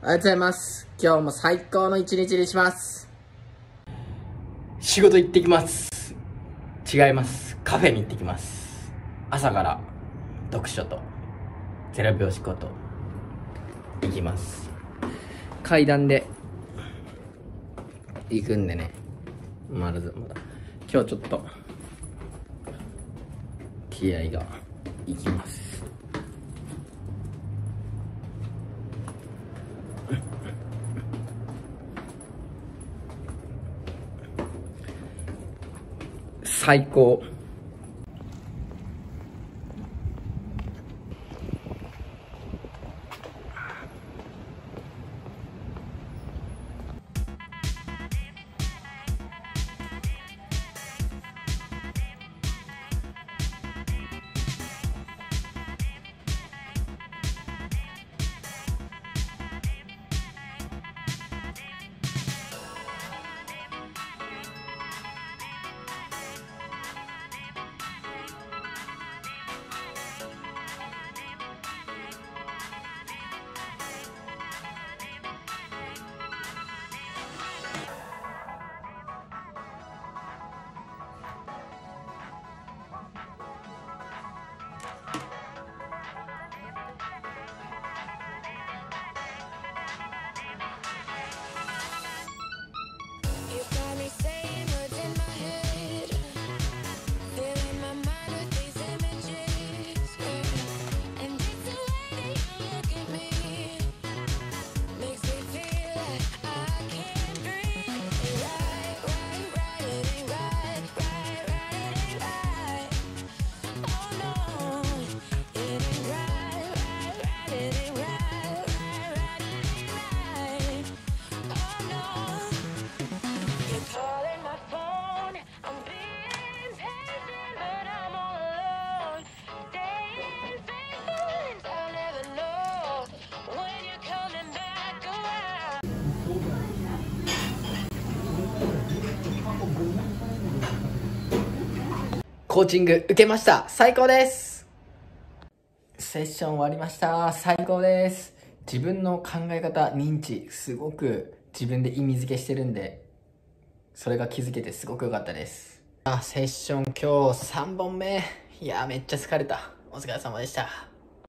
おはようございます。今日も最高の一日にします。 仕事行ってきます。違います。カフェに行ってきます。朝から読書と0秒思考と行きます。階段で行くんでね、まだ今日ちょっと気合がいきます。最高。コーチング受けました。最高です。セッション終わりました。最高です。自分の考え方、認知、すごく自分で意味付けしてるんで、それが気づけてすごく良かったです。セッション今日3本目。いや、めっちゃ疲れた。お疲れ様でした。